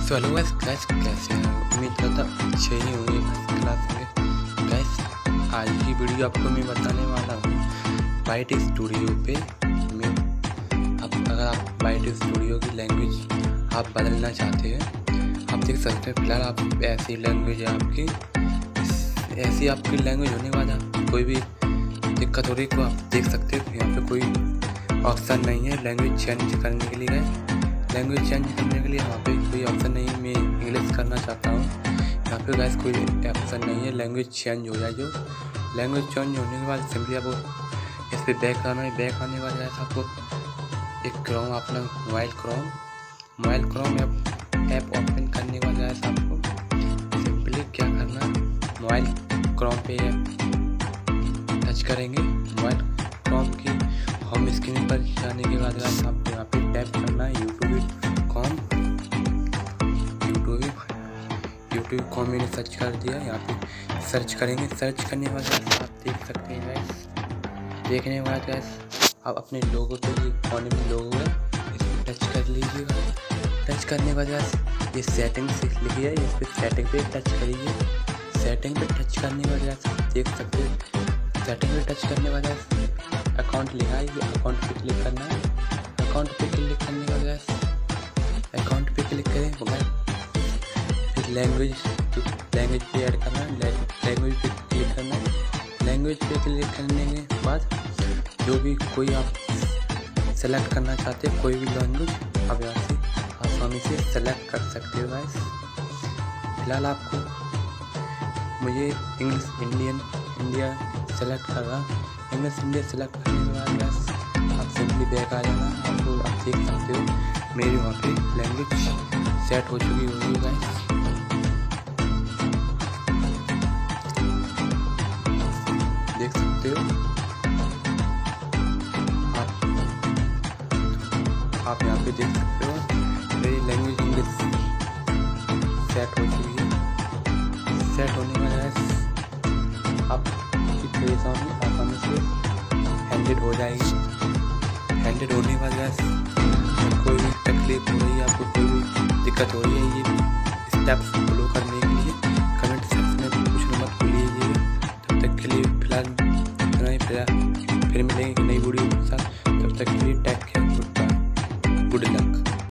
So hello guys कैसे हैं। उम्मीद करता अच्छे ही होंगे क्लास में। गाइस आज की वीडियो आपको मैं बताने वाला हूँ बाइट स्टूडियो पे। मैं अगर आप बाइट स्टूडियो की लैंग्वेज आप बदलना चाहते हैं, आप देख सकते हैं। फिलहाल आप ऐसी लैंग्वेज है आपकी, ऐसी आपकी लैंग्वेज होने के बाद कोई भी दिक्कत हो रही है तो आप देख सकते हैं। यहाँ पे कोई ऑप्शन नहीं है लैंग्वेज चेंज करने के लिए। लैंग्वेज चेंज करने के लिए यहाँ पे कोई ऑप्शन नहीं है। मैं इंग्लिश करना चाहता हूँ, यहाँ पे गाइस कोई ऑप्शन नहीं है लैंग्वेज चेंज हो जाए। जो लैंग्वेज चेंज होने के बाद सिंपली आपको इस पर बैक आना है। बैक आने के बाद गाइस आपको एक क्रोम अपना मोबाइल क्रोम ऐप ओपन करने के बाद गाइस आपको सिंपली क्या करना है, मोबाइल क्रोम पे टच करेंगे। मोबाइल क्रोम की होम स्क्रीन पर जाने के बाद गाइस आपको यहाँ पे टैप करना है यूट्यूब.com मैंने सर्च कर दिया। यहाँ पे सर्च करेंगे। सर्च करने के बाद आप देख सकते हैं गाइस। देखने के बाद गाइस आप अपने लोगो पे कोने में लोगो है, इस पर टच कर लीजिएगा। टच करने के बाद गाइस ये सेटिंग से लिखी है, इस पर सेटिंग पे टच करिए। सेटिंग पे टच करने के बाद गाइस आप देख सकते हैं। सेटिंग पे टच करने के बाद गाइस अकाउंट लिखा है, ये अकाउंट पे क्लिक करना है। अकाउंट पे क्लिक करने के बाद गाइस अकाउंट पे क्लिक करें। फिर लैंग्वेज पे ऐड करना है, लैंग्वेज पे क्लिक करना है। लैंग्वेज पे क्लिक करने के बाद जो भी कोई आप सेलेक्ट करना चाहते हैं, कोई भी लैंग्वेज आप यहाँ से आसानी से सेलेक्ट कर सकते हो गाइस। फिलहाल आपको मुझे इंडिया सेलेक्ट कर रहा। इंग्लिश इंडिया सेलेक्ट करने के बाद गाइस आप सिंपली बैक आ जाना। आपको आप देख सकते हो मेरी वहाँ पे लैंग्वेज सेट हो चुकी होगी गाइस। देख सकते हो आप यहाँ पे देख सकते हो मेरी लैंग्वेज इंग्लिश सेट हो चुकी है। सेट होने में गाइस आपकी परेशानी आसानी से हैंडल हो जाएगी। हैंडल होने के बाद गाइस कोई भी तकलीफ हो रही है, आपको कोई भी दिक्कत हो रही है, ये स्टेप्स